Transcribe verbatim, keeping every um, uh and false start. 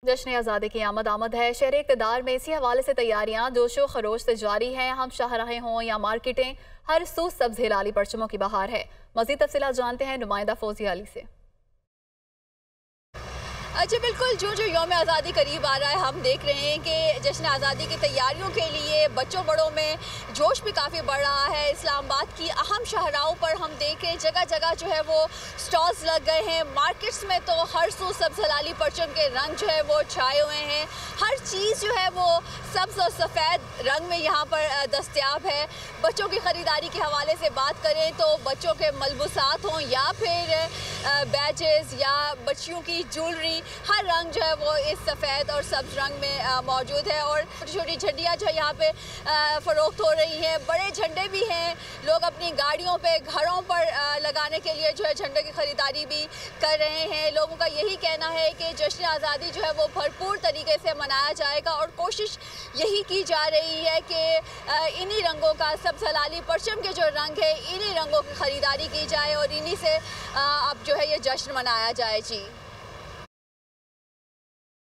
जश्न आज़ादी की आमद आमद है। शहर इक़्तिदार में इसी हवाले से तैयारियां जोशो खरोश से जारी हैं। हम शाहराहें हों या मार्केटें, हर सू सब्ज़ हिलाली परचमों की बहार है। मज़ीद तफ़सीलात जानते हैं नुमाइंदा फौजिया अली से। जी बिल्कुल, जो जो यौम आज़ादी करीब आ रहा है, हम देख रहे हैं कि जश्न आज़ादी की तैयारियों के लिए बच्चों बड़ों में जोश भी काफ़ी बढ़ रहा है। इस्लामाबाद की अहम शाहराहों पर हम देख रहे हैं जगह जगह जो है वो स्टॉल्स लग गए हैं। मार्केट्स में तो हर सू सब्ज़ हलाली परचम के रंग जो है वो छाए हुए हैं। हर चीज़ जो है वो सब्ज़ और सफ़ेद रंग में यहाँ पर दस्तयाब है। बच्चों की ख़रीदारी के हवाले से बात करें तो बच्चों के मलबूसात हों या फिर बैजेस या बच्चियों की ज्वेलरी, हर रंग जो है वो इस सफ़ेद और सब्ज़ रंग में मौजूद है। और छोटी छोटी झंडियाँ जो है यहाँ पे फ़रोख्त हो रही हैं। बड़े झंडे भी हैं, लोग अपनी गाड़ियों पे, घरों पर आ, लगाने के लिए जो है झंडे की ख़रीदारी भी कर रहे हैं। लोगों का यही कहना है कि जश्न आज़ादी जो है वो भरपूर तरीके से मनाया जाएगा और कोशिश यही की जा रही है कि इन्हीं रंगों का, सब्ज़ हलाली परचम के जो रंग है, इन्हीं रंगों की ख़रीदारी की जाए और इन्हीं से अब जो है ये जश्न मनाया जाए। जी।